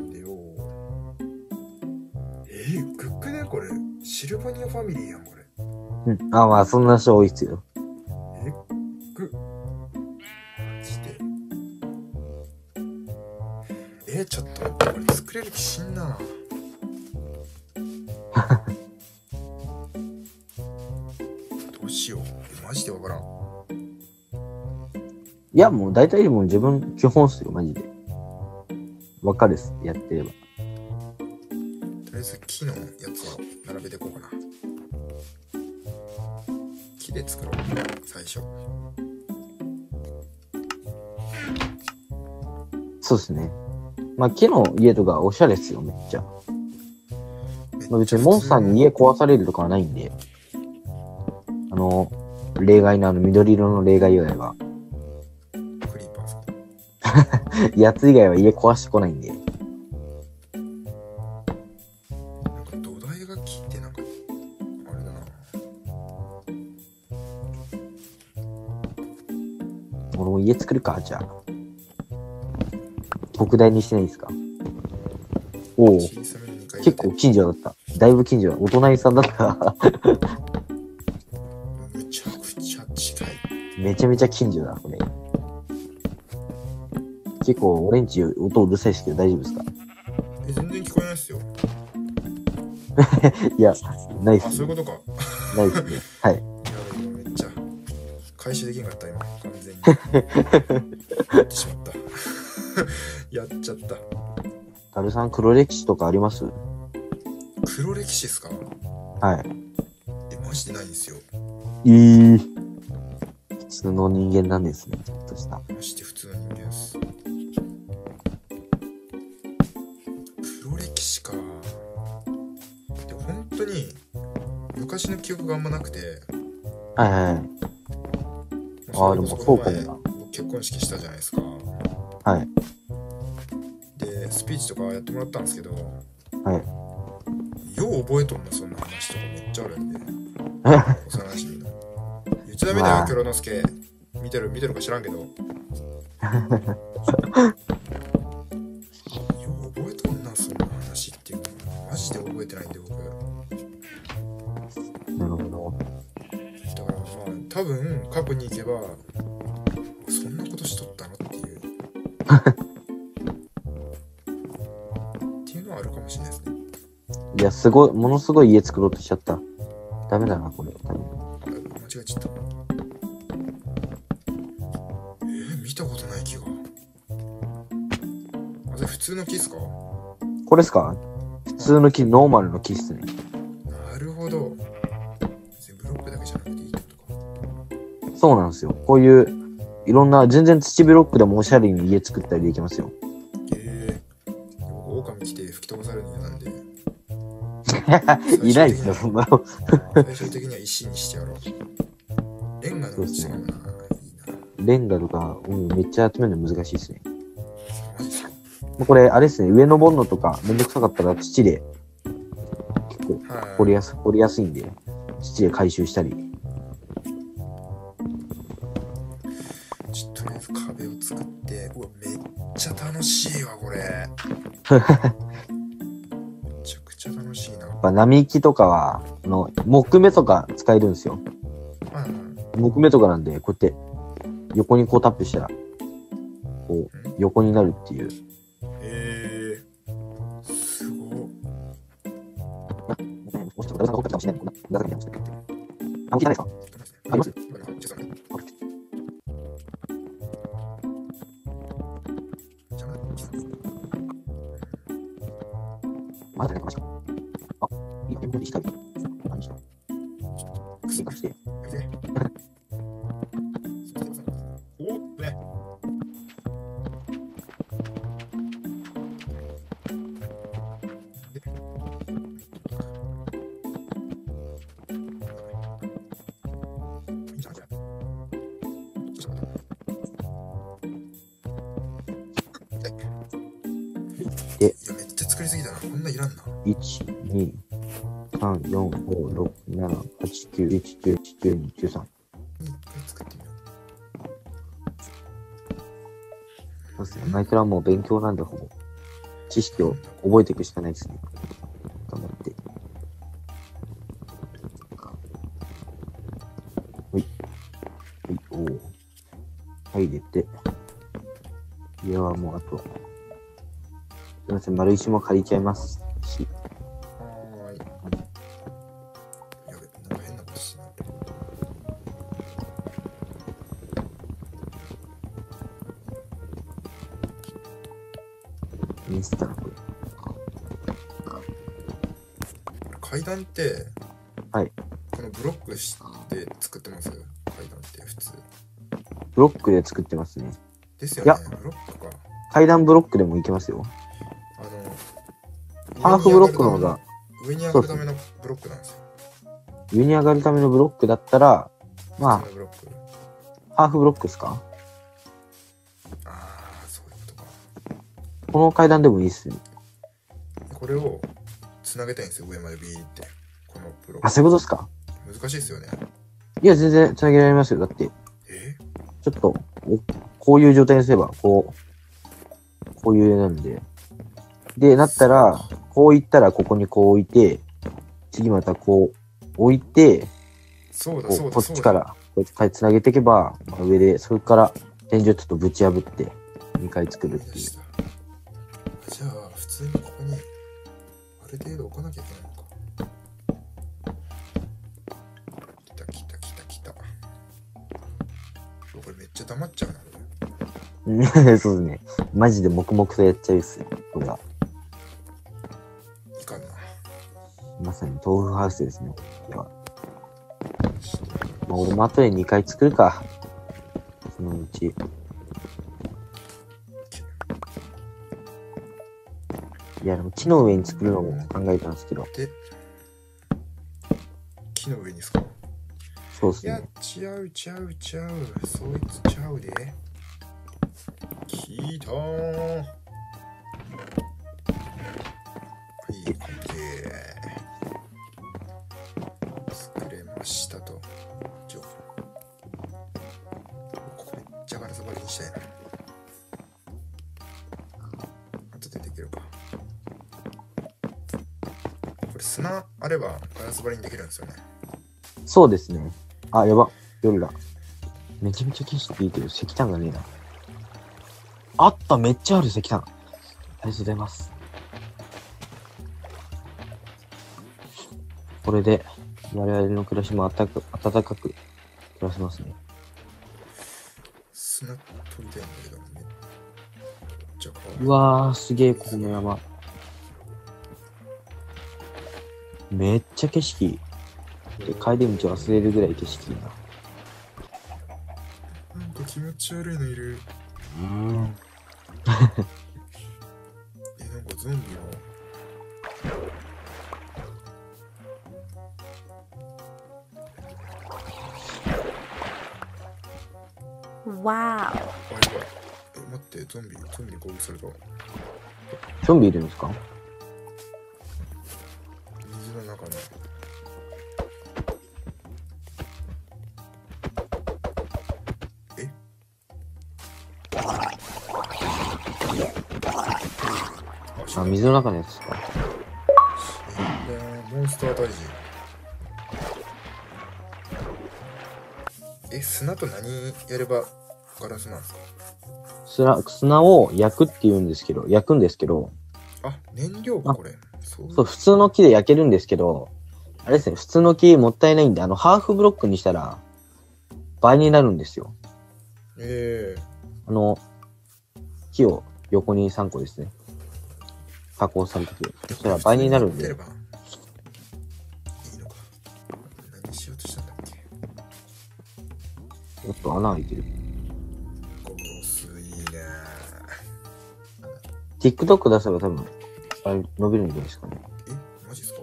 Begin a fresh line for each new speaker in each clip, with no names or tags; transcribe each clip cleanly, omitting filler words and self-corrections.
んでよ。くっくねこれ。シルバニアファミリーやん、これ。
うん。あ、まあ、そんな人多いっすよ。
マジで。ちょっと待って、これ作れる気しんな。どうしよう。マジでわからん。
いや、もう大体もう自分基本っすよ、マジで。わかるっす、やってれば。
とりあえず木のやつを並べていこうかな。木で作ろう、最初。
そうですね。まあ、木の家とかおしゃれっすよ、めっちゃ。まあ、別にモンスターに家壊されるとかはないんで。例外の緑色の例外以外は。
クリーパーズ。
やつ以外は家壊してこないんで。
なんか土台が木ってなんか、あれだな。
俺も家作るか、じゃあ。特大にしてないですか？おお。結構近所だった。だいぶ近所だ。お隣さんだった。
むちゃくちゃ近い。
めちゃめちゃ近所だ、これ。結構、俺んち音うるさいですけど大丈夫ですか？
全然聞こえないっすよ。
いや、ないっす、ね。
あ、そういうことか。
ないっすね。はい。
やばい、めっちゃ。回収できんかった、今。完全に。やってしまった。やっちゃった。
タルさん、黒歴史とかあります？
黒歴史っすか？
はい。
マジでないんですよ。
普通の人間なんですね、ちょっとした。
マジで普通の人間です。黒歴史か。でも本当に昔の記憶があんまなくて。
はいはいはい。ああ、でもそうかもな。
結婚式したじゃないですか。
はい。
で、スピーチとかやってもらったんですけど、
はい。
よう覚えとんな、そんな話とかめっちゃあるんで。幼馴染の。言っちゃダメだよ、キョロノスケ。見てるか知らんけど。よう覚えとんな、そんな話っていうの。マジで覚えてないんで、僕。
なるほど。
だからまあ、多分、過去に行けば、そんなことしとったのっていう。っていうのはあるかもしれないですね。
いや、ものすごい家作ろうとしちゃった。ダメだな、これ。多分。
間違えちゃった。見たことない木が。あ、それ普通の木っすか？
これっすか？普通の木、ノーマルの木っすね。
なるほど。ブロックだけじゃなくていいってことか。
そうなんですよ。こういう、いろんな、全然土ブロックでもおしゃれに家作ったりできますよ。
僕、狼来て吹き飛ばされるの嫌なんで。
いないですよ、そんなの。
最終的には石にしてやろう。レンガの道とかもな、いいな。
レンガとか、めっちゃ集めるの難しいですね。
マジっすか？
これ、あれですね、上登るのとか、めんどくさかったら土で、結構、掘りやすいんで、土で回収したり。
ちょっととりあえず壁を作って、うわ、めっちゃ楽しいわ、これ。めちゃくちゃ楽しいな。
やっぱ並木とかは、木目とか使えるんですよ。木目とかなんで、こうやって、横にこうタップしたら、こう、横になるっていう。
すごっ。
あ、聞いてないですか？あります？まだ出てました。あ、いいよ、光。何した？追加して。
おっね。いや、めっちゃ作りすぎだな。こんないらんな。
1、2、3、4、5、6、7、8、9、1、9、1、12、13。
作ってみよ
そうですね。マイクラもう勉強なんで、ほぼ。 知識を覚えていくしかないですね。頑張って。はい。はい、おー。入れて。いやーもうあとは。すいません、丸石も借りちゃいますし。
はーい。やべ、なんか変なことしてな。
インスタこれ。
階段って、
はい。
このブロックして作ってます？階段って普通。
ブロックで作ってますね。
ですよね。
いや
ブロックか。
階段ブロックでもいけますよ。ハーフブロックの方が。
上に上がるためのブロックなんですよ。
上に上がるためのブロックだったら、まあ、ハーフブロックですか？
ああ、そういうことか。
この階段でもいいっすね。
これをつなげたいんですよ、上までビーって。このブロック。
あ、そういうことですか？
難しいですよね。
いや、全然つなげられますよ。だって、ちょっと、こういう状態にすれば、こういうなんで。で、なったら、こういったらここにこう置いて、次またこう置いて、
そうだ
こっちから、こっちからつなげていけば、上で、それから天井ちょっとぶち破って、2回作るっていう。
じゃあ、普通にここに、ある程度置かなきゃいけないのか。来た。これめっちゃ黙っちゃうな、
そうですね。マジで黙々とやっちゃうっすよ、これは。
いかんな。
まさに豆腐ハウスですね、これは。まあ、俺も後で2回作るか。そのうち。いや、でも木の上に作るのも考えたんですけど。
で、木の上にですか？
そうですね。
いや、ちゃう。そいつちゃうで。聞いたー。はい、OK。作れましたと。ここめっちゃガラス張りにしたいな。後でできるか。これ砂あればガラス張りにできるんですよね。
そうですね。あ、やば。夜だ。めちゃめちゃ景色いいけど、石炭がねえな。あった、めっちゃある石炭。ありがとうございます。これで、我々の暮らしも暖かく暮らせますね。
砂取りたいんだけどね。
うわー、すげえ、この山。めっちゃ景色いい。で、帰り道忘れるぐらい景色いいな。
なんか気持ち悪いのいる。なんかゾンビ
の。わー。
待って、ゾンビ攻撃された。
ゾンビいるんですか？
水の中に。
あ、水の中のやつですか？
モンスター退治。砂と何やればガラスなんですか？
砂を焼くんですけど。
あ、燃料か、これ。
そう、普通の木で焼けるんですけど、あれですね、普通の木もったいないんで、ハーフブロックにしたら、倍になるんですよ。木を横に3個ですね。加工されてて、そしたら倍になるんで。いいのか。
何しようとしたんだっけ。
ちょっと穴開いてる。TikTok 出せば多分、伸びるんじゃないですかね。
マジっすか？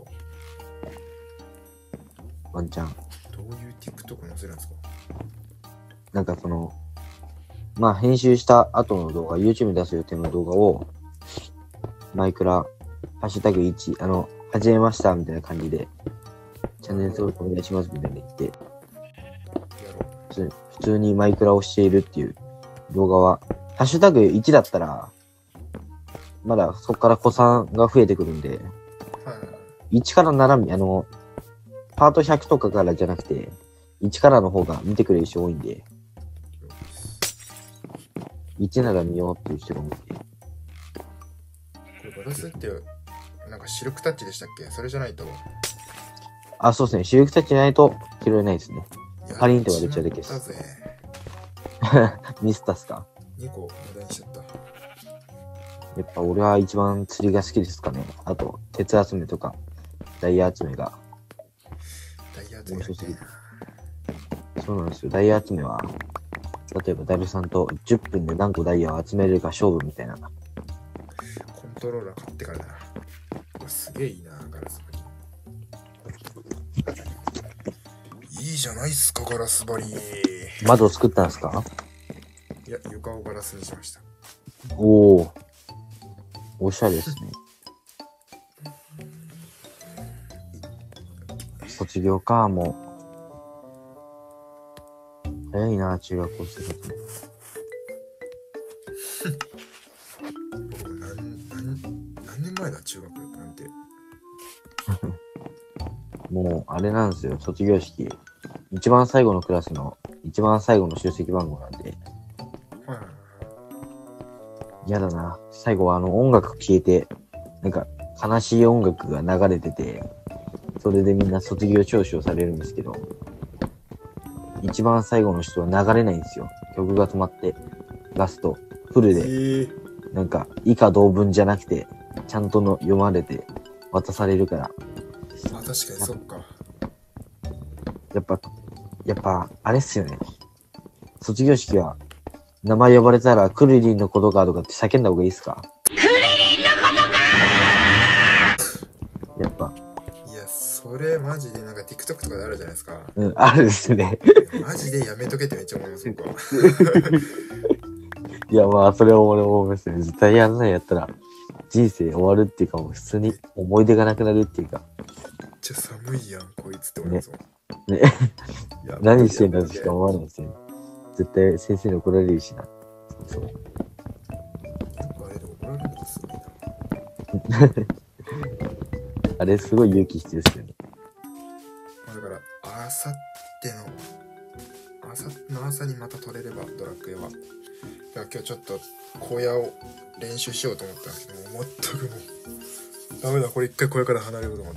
ワンチャン。
どういう TikTok 載せるんですか？
なんかまあ編集した後の動画、YouTube に出す予定の動画を、マイクラ、ハッシュタグ1、始めましたみたいな感じで、チャンネル登録お願いしますみたいな言って、普通にマイクラをしているっていう動画は、ハッシュタグ1だったら、 まだそこから子さんが増えてくるんで、
はいはいはい。
1から並び、パート100とかからじゃなくて、1からの方が見てくれる人多いんで、1なら見ようっていう人が多いんで。
これガラスってなんかシルクタッチでしたっけ？それじゃないと。
あ、そうですね。シルクタッチないと拾えないですね。パリンと割れちゃうだけで
だ
す。
ぜ。
ミスタスか。
2個無駄にしちゃった。
やっぱ俺は一番釣りが好きですかね。あと、鉄集めとか、ダイヤ集めが。
ダイヤ集めやりたいな。
そうなんですよ。ダイヤ集めは、例えばダルさんと10分で何個ダイヤを集めれるか勝負みたいな。
コントローラー買ってからだな。すげえいいな、ガラス張り。いいじゃないっすか、ガラス張り。
窓を作ったんですか？
いや、床をガラスにしました。
おお。おしゃれですね。卒業か、もう。早いな、中学校生活。
僕何年前だ、中学なんて。
もう、あれなんですよ、卒業式。一番最後のクラスの、一番最後の出席番号なんで。
はいはいはい。
嫌だな。最後は音楽消えて、なんか悲しい音楽が流れてて、それでみんな卒業証書をされるんですけど、一番最後の人は流れないんですよ。曲が止まって、ラスト、フルで、なんか以下同文じゃなくて、ちゃんと読まれて渡されるから。
あ、確かにそっか。
やっぱ、あれっすよね。卒業式は、名前呼ばれたら、クルリンのことかとかって叫んだ方がいいっすか？クルリンのことかやっぱ。
いや、それマジでなんか TikTok とかであるじゃないですか。
うん、あるっすね。
マジでやめとけってめっちゃ思います、僕は。
いや、まあ、それは俺も思いますね。絶対やらないやったら、人生終わるっていうか、もう普通に思い出がなくなるっていうか。
めっちゃ寒いやん、こいつって思いますもん。
ね。
いや
何してんだとしか思わないですよね。絶対先生に怒られるしな。そう。
なんかあれで怒られるのがすごいな。
あれすごい勇気必要ですよね。
だから、あさっての朝にまた取れれば、ドラクエは。だから今日ちょっと小屋を練習しようと思ったんですけど、全くもう、ダメだ、これ一回小屋から離れようと思って。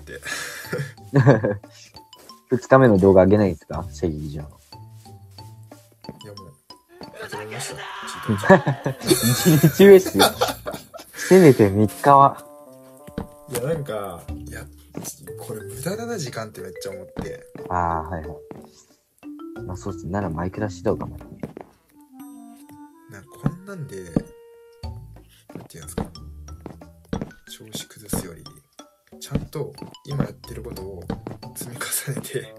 2日目の動画上げないんですか？正義上の。
いやもう、諦めました。
1日目っすよ。せめて3日は。
いや、なんか、これ無駄だな、時間ってめっちゃ思って。
ああ、はいはい。まあそうっすね。ならマイクラ指導かもね。
なんかこんなんで、なんていうんですか、調子崩すより、ちゃんと今やってることを積み重ねて、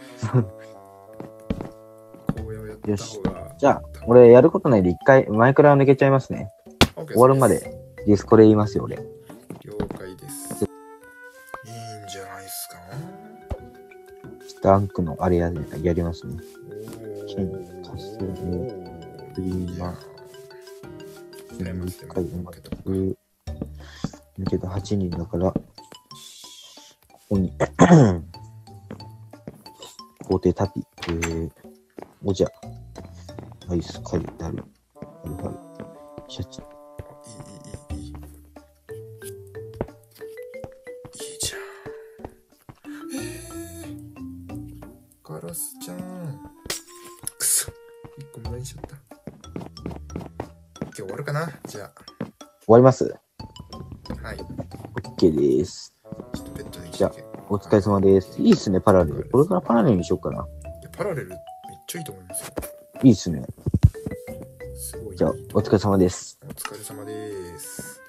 こうやった方が。
じゃあ、俺やることないで一回マイクラ抜けちゃいますね。
OK、
終わるまでディスコで言いますよ、俺。
了解です。いいんじゃないっすか。
ダンクのあれやりますね。一回抜けた8人だから、ここに、皇帝タピ、おじゃ、アイスカイダル、シャチ。
いいじゃん。ガラスちゃん。くそ。一個無駄にしちゃった。今日終わるかな？じゃあ。
終わります？
はい。
OK です。
ちょっとベッドで
じゃあ、お疲れ様です。いいっすね、パラレル。これからパラレルにしようかな。
いや、パラレルめっちゃいいと思いますよ。
いいっすね。
すごい。
じゃあ、お疲れ様です。
お疲れ様です。